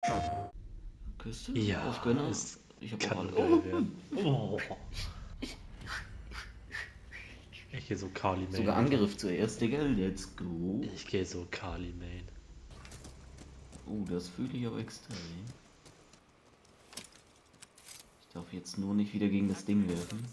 Küste? Ja, Auf Gönner? es Ich hab auch kann alle. geil werden. Oh. Ich gehe so Kali Main, Sogar Alter. Angriff zuerst, Digga. Let's go. Ich gehe so Kali Main. Oh, das fühle ich aber extrem. Ich darf jetzt nur nicht wieder gegen das Ding werfen.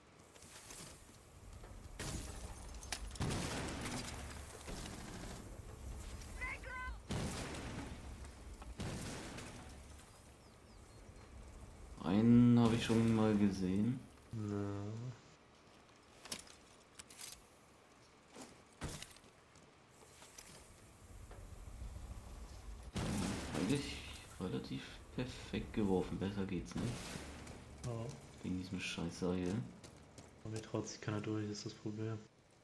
Einen habe ich schon mal gesehen. Na. Eigentlich relativ perfekt geworfen. Besser geht's nicht. Oh. Wegen diesem scheiß Seil. Aber mir traut sich keiner durch, ist das Problem.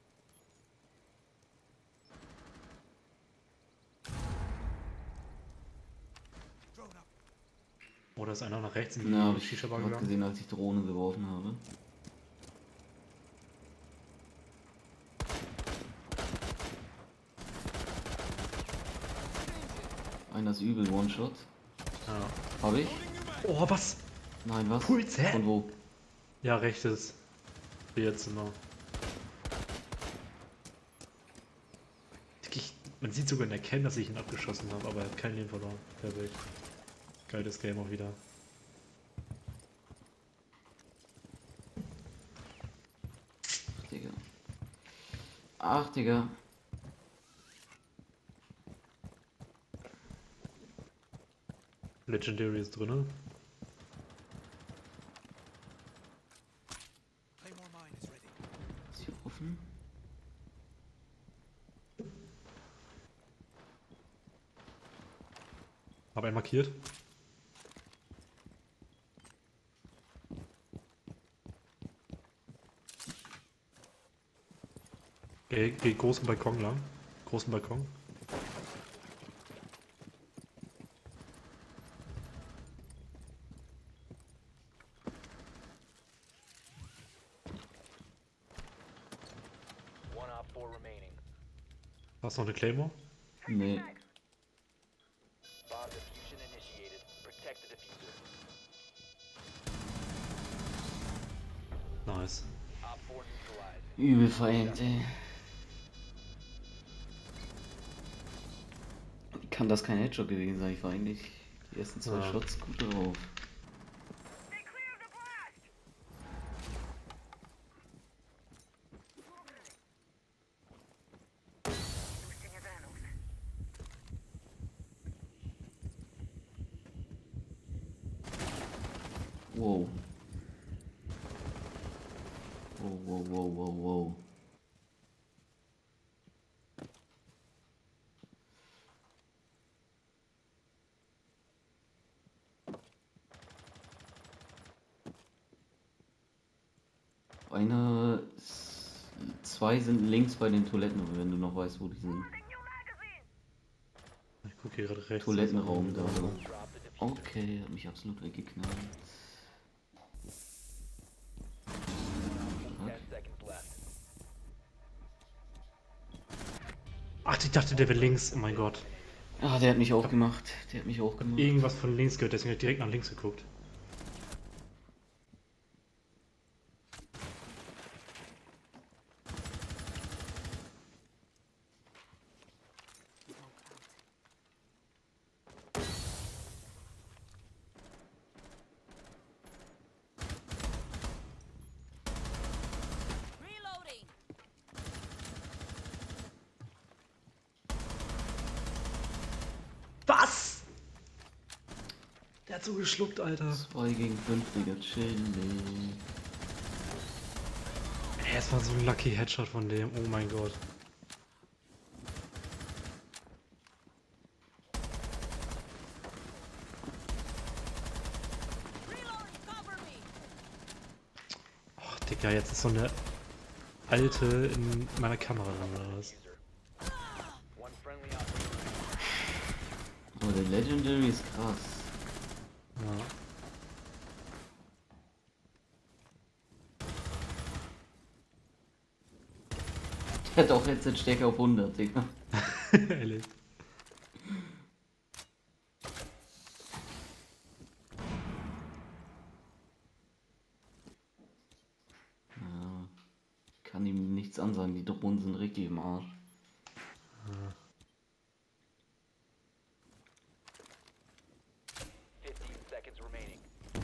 Oder ist einer nach rechts in Na, habe die ich Shisha-Bar gerade gegangen? gesehen, als ich Drohne geworfen habe. Einer ist übel, One-Shot. Ja. Habe ich? Oh, was? Nein, was? Puls, hä? Von wo? Ja, rechtes. Bierzimmer. Man sieht sogar in der Cam, dass ich ihn abgeschossen habe, aber er hat kein Leben verloren. Perfekt. Geiles Game auch wieder. Ach, Digga. Ach, Digga. Legendary ist drinne. Ist hier offen? Hab einen markiert. Geh großen Balkon lang. Großen Balkon. Hast du noch eine Claymore? Nee. Nice. Übel verengt, ey. Kann das kein Headshot gewesen sein? Ich war eigentlich die ersten zwei Ja. Shots gut drauf. Wow. Wow, wow, wow, wow, wow. Zwei sind links bei den Toiletten, wenn du noch weißt, wo die sind. Ich gucke hier gerade rechts. Toilettenraum da. Okay, hat mich absolut weggeknallt. Ach, ich dachte, der wäre links. Oh mein Gott. Ah, der hat mich auch gemacht. Der hat mich auch gemacht. Irgendwas von links gehört, deswegen habe ich direkt nach links geguckt. Was? Der hat so geschluckt, Alter. 2 gegen 5, Digga, chillig. Ey, es war so ein lucky Headshot von dem. Oh mein Gott. Ach, Digga, jetzt ist so eine alte in meiner Kamera drin, oder was? Aber der Legendary ist krass. Ja. Der hat auch Headset-Stärke auf 100, Digga. Ehrlich. nichts ansagen. Die Drohnen sind richtig im Arsch. Ah. 15 seconds remaining.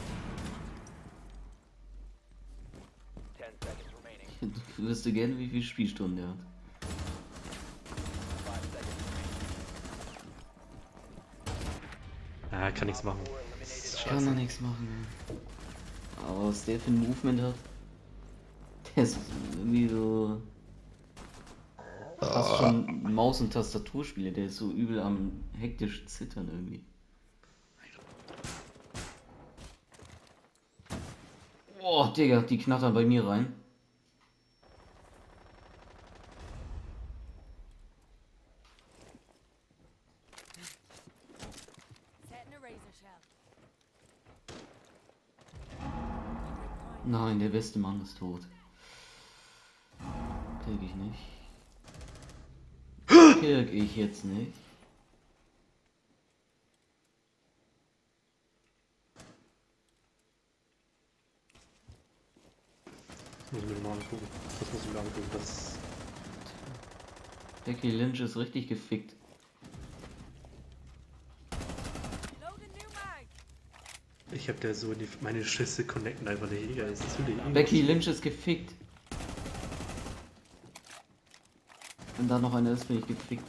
10 seconds remaining. Ich wüsste gerne, wie viel Spielstunden der hat. 5 seconds remaining. Ah, kann nichts machen. 4 eliminated. Ich kann da nichts machen. Aber was der für ein Movement hat, der ist irgendwie so fast schon Maus- und Tastaturspieler. Der ist so übel am hektisch zittern irgendwie. Boah, Digga, die knattern bei mir rein. Setting a razor shell. Nein, der beste Mann ist tot. Krieg ich nicht. Krieg ich jetzt nicht. Muss ich mir mal angucken. Das muss ich mir angucken. Das. Becky Lynch ist richtig gefickt. Loading new mag. Ich hab der so in die. Meine Schüsse connecten einfach nicht. Egal, ist zu den Becky Lynch ist gefickt. Wenn da noch einer ist, bin ich gefickt.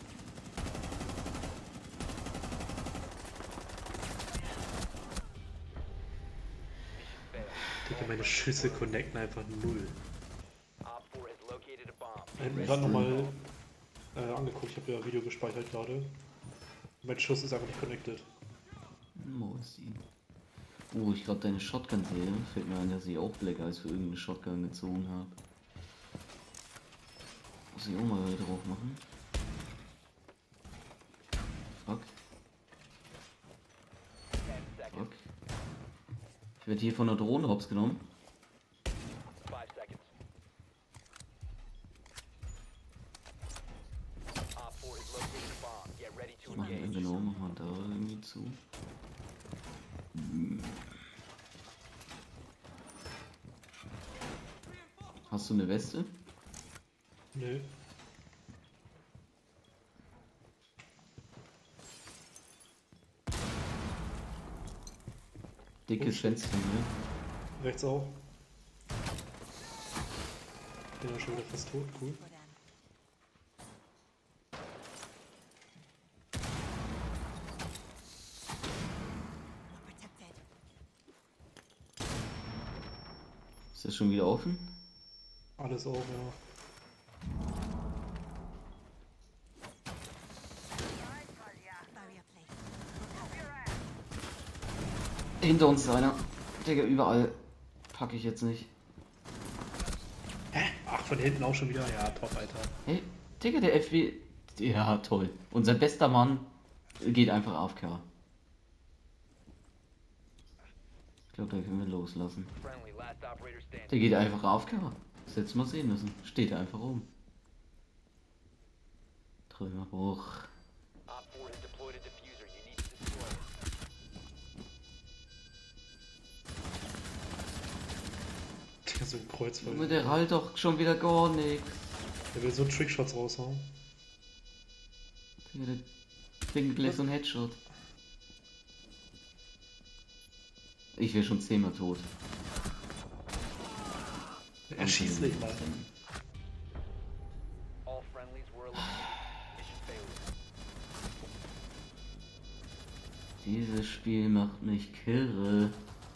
Digga, meine Schüsse connecten einfach null. Op 4 has located a bomb. Ich hab mir gerade nochmal angeguckt. Ich habe ja Video gespeichert gerade. Mein Schuss ist einfach nicht connected. Wo ist die? Oh, ich glaube deine Shotgun sehe. Fällt mir ein, dass ich auch Black Eyes für irgendeine Shotgun gezogen habe. Muss ich auch mal drauf machen. Fuck. 10 seconds. Fuck. Ich werde hier von der Drohne hops genommen. 5 seconds. Op 4 has located a bomb. Get ready to Ich mache engage. genau, mach mal da irgendwie zu. Hast du eine Weste? Nö. Dickes Oh, Fenster, ne? Rechts auch. Bin ja schon wieder fast tot. Cool. For them. Protected. Ist das schon wieder offen? Alles auch, ja. Barrier placed. Hinter uns ist einer. Digga, überall. Pack ich jetzt nicht. Hä? Ach, von hinten auch schon wieder? Ja, top, Alter. Hey, Digga, der FW. Ja, toll. Unser bester Mann geht einfach AFK. Ich glaube, da können wir loslassen. Friendly, last operator Der standing. geht einfach AFK. Das hättest du mal sehen müssen. Steht einfach rum. Trümmer hoch. Op 4 has deployed a diffuser. You need to destroy it. Digga, so ein Kreuzfall. Junge, der halt doch schon wieder gar nichts. Der will so Trickshots raushauen. Digga, der klingt gleich so ein Headshot. Ich wäre schon 10-mal tot. Er schießt nicht mal. All friendlies were eliminated. Mission failure. Dieses Spiel macht mich kirre.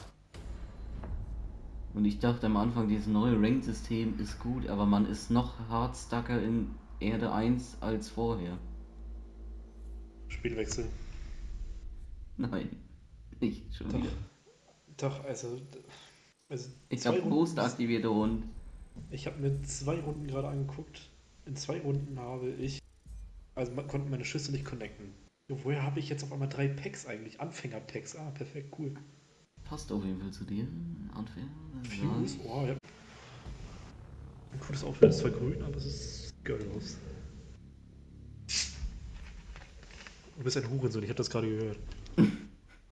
Und ich dachte am Anfang, dieses neue Rank-System ist gut, aber man ist noch hardstucker in Erde 1 als vorher. Spielwechsel. Nein, nicht schon Doch. wieder. Doch, also Ich zwei habe Runden- Boost aktiviert und Ich habe mir 2 Runden gerade angeguckt. In 2 Runden habe ich. Also man konnte meine Schüsse nicht connecten. Woher habe ich jetzt auf einmal 3 Packs eigentlich? Anfänger-Packs. Ah, perfekt, cool. passt auf jeden Fall zu dir. Anfänger. Fuse, oh, ja. Ein cooles Outfit, ist zwar grün, aber es ist geil aus. Du bist ein Hurensohn, ich habe das gerade gehört.